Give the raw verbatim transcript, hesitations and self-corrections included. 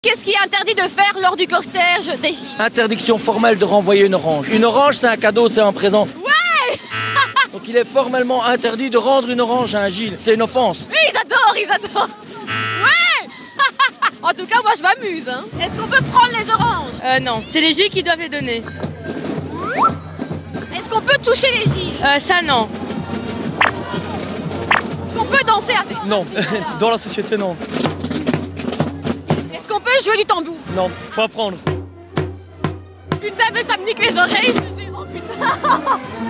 Qu'est-ce qui est interdit de faire lors du cortège des Gilles? Interdiction formelle de renvoyer une orange. Une orange, c'est un cadeau, c'est un présent. Ouais. Donc il est formellement interdit de rendre une orange à un Gilles. C'est une offense. Oui, ils adorent, ils adorent. Ouais. En tout cas, moi, je m'amuse. Hein. Est-ce qu'on peut prendre les oranges? Euh, non. C'est les Gilles qui doivent les donner. Est-ce qu'on peut toucher les Gilles? Euh, ça, non. Est-ce qu'on peut danser avec? Non, dans la société, non. Est-ce qu'on peut jouer du tambour? Non, faut apprendre. Putain, mais ça me nique les oreilles. Je me dis, oh putain.